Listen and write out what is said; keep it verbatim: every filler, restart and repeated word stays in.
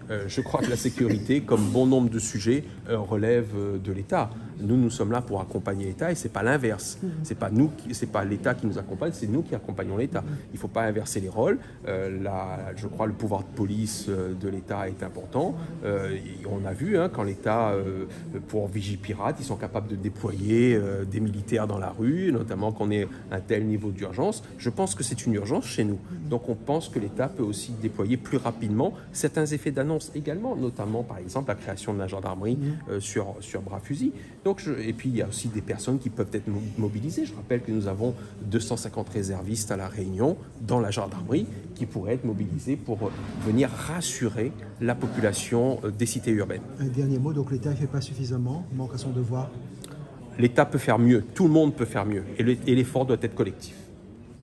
Euh, je crois que la sécurité, comme bon nombre de sujets, euh, relève euh, de l'État. Nous, nous sommes là pour accompagner l'État et c'est pas l'inverse. C'est pas nous, qui, c'est pas l'État qui nous accompagne, c'est nous qui accompagnons l'État. Il faut pas inverser les rôles. Euh, la, je crois le pouvoir de police euh, de l'État est important. Euh, on a vu hein, quand l'État, euh, pour Vigipirate, ils sont capables de déployer euh, des militaires dans la rue, notamment qu'on ait un tel niveau d'urgence. Je pense que c'est une urgence chez nous. Donc on pense que l'État peut aussi déployer plus rapidement certains effets d'annonce également, notamment par exemple la création de la gendarmerie euh, sur, sur bras fusil. Donc je, et puis il y a aussi des personnes qui peuvent être mobilisées. Je rappelle que nous avons deux cent cinquante réservistes à La Réunion dans la gendarmerie qui pourraient être mobilisés pour venir rassurer la population des cités urbaines. Un dernier mot, donc l'État ne fait pas suffisamment, manque à son devoir. L'État peut faire mieux, tout le monde peut faire mieux et l'effort doit être collectif.